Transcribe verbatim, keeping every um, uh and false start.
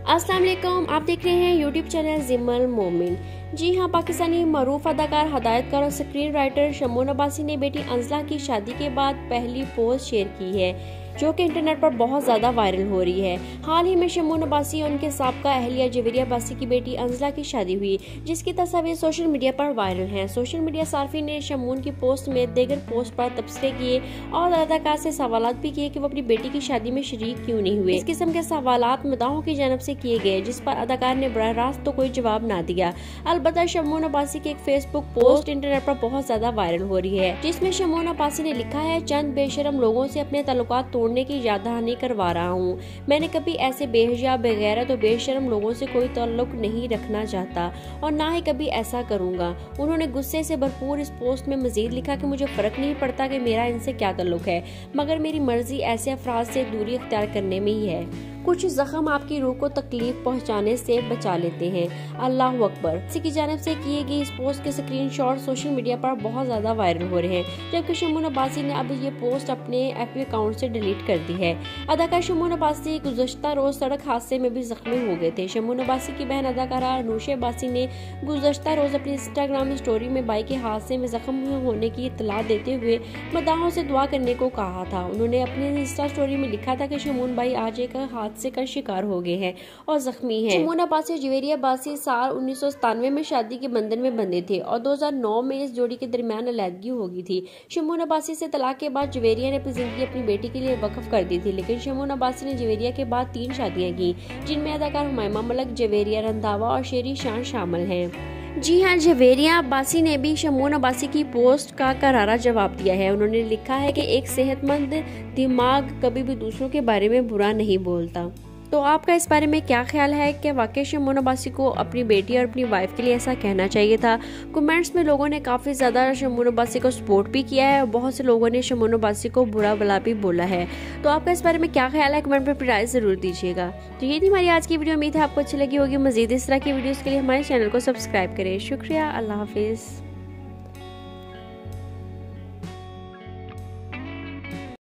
अस्सलाम वालेकुम, आप देख रहे हैं यूट्यूब चैनल जिम्मल मोमिन। जी हाँ, पाकिस्तानी मरूफ अदाकार, हदायतकार और स्क्रीन राइटर शमून अब्बासी ने बेटी अंजला की शादी के बाद पहली पोस्ट शेयर की है, जो कि इंटरनेट पर बहुत ज़्यादा वायरल हो रही है। हाल ही में शमून अब्बासी और उनके साबका अहलिया जवेरिया अब्बासी की बेटी अंजला की शादी हुई, जिसकी तस्वीर सोशल मीडिया पर वायरल हैं। सोशल मीडिया सार्फिन ने शमून की पोस्ट में देगर पोस्ट पर तबसरे किए और अदाकार से सवालात भी किए कि वो अपनी बेटी की शादी में शरीक क्यों नहीं हुए। इस किस्म के सवालात मदाहों की जानब से किए गए, जिस पर अदाकार ने बराह रास्त तो कोई जवाब ना दिया। अलबत्ता शमून अब्बासी की एक फेसबुक पोस्ट इंटरनेट पर बहुत ज्यादा वायरल हो रही है, जिसमें शमून अब्बासी ने लिखा है, चंद बेशरम लोगों से अपने ताल्लुकात तोड़ने की याद दहानी करवा रहा हूँ। मैंने कभी ऐसे बेहया, बेगैरत और बेशरम लोगों से कोई ताल्लुक नहीं रखना चाहता और ना ही कभी ऐसा करूँगा। उन्होंने गुस्से से भरपूर इस पोस्ट में मजीद लिखा कि मुझे फर्क नहीं पड़ता कि मेरा इनसे क्या ताल्लुक है, मगर मेरी मर्जी ऐसे अफराद से दूरी इख्तियार करने में ही है। कुछ जख्म आपकी रूह को तकलीफ पहुंचाने से बचा लेते हैं। अल्लाह अकबर। इसी की जानिब से किए गए इस पोस्ट के स्क्रीनशॉट सोशल मीडिया पर बहुत ज्यादा वायरल हो रहे हैं, जबकि शमून अब्बासी ने अब ये पोस्ट अपने एफबी अकाउंट से डिलीट कर दी है। अदाकार शमून अब्बासी गुज़श्ता रोज सड़क हादसे में भी जख्मी हो गए थे। शमून अब्बासी की बहन अदाकारा अनुशा अब्बासी ने गुज़श्ता रोज अपनी इंस्टाग्राम स्टोरी में बाइक के हादसे में जख्म होने की इत्तला देते हुए मदाहों से दुआ करने को कहा था। उन्होंने अपनी इंस्टा स्टोरी में लिखा था कि शमून भाई आज एक हादसे का शिकार हो गए हैं और जख्मी हैं। शमून अब्बासी और जवेरिया अब्बासी साल उन्नीस सौ सतानवे में शादी के बंधन में बंधे थे और दो हज़ार नौ में इस जोड़ी के दरमियान अलहदगी हो गई थी। शमून अब्बासी से तलाक के बाद जवेरिया ने अपनी जिंदगी अपनी बेटी के लिए वक्फ कर दी थी, लेकिन शमून अब्बासी ने जवेरिया के बाद तीन शादियां की, जिनमें अदाकार हुमायमा मलिक, जवेरिया रंधावा और शेरी शान शामिल हैं। जी हाँ, जवेरिया अब्बासी ने भी शमून अब्बासी की पोस्ट का करारा जवाब दिया है। उन्होंने लिखा है कि एक सेहतमंद दिमाग कभी भी दूसरों के बारे में बुरा नहीं बोलता। तो आपका इस बारे में क्या ख्याल है? क्या वाकई शमून अब्बासी को अपनी बेटी और अपनी वाइफ के लिए ऐसा कहना चाहिए था? कमेंट्स में लोगों ने काफ़ी ज़्यादा शमून अब्बासी को सपोर्ट भी किया है और बहुत से लोगों ने शमून अब्बासी को बुरा भला भी बोला है। तो आपका इस बारे में क्या ख्याल है? कमेंट में अपनी राय ज़रूर दीजिएगा। तो ये थी हमारी आज की वीडियो। उम्मीद है आपको अच्छी लगी होगी। मज़ीद इस तरह की वीडियोज़ के लिए हमारे चैनल को सब्सक्राइब करें। शुक्रिया। अल्लाह हाफिज़।